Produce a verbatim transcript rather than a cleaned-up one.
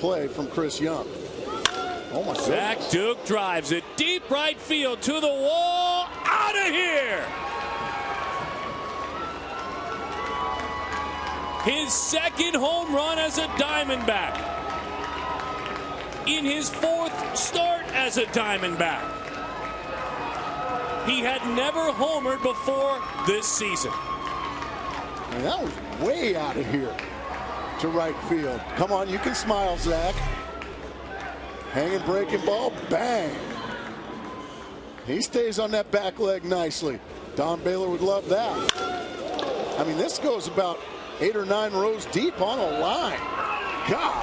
play from Chris Young. Oh my Zach goodness. Duke drives it deep right field to the wall. Out of here. His second home run as a Diamondback. In his fourth start as a Diamondback. He had never homered before this season. And that was way out of here to right field. Come on, you can smile, Zach. Hanging breaking ball, bang. He stays on that back leg nicely. Don Baylor would love that. I mean, this goes about eight or nine rows deep on a line. God.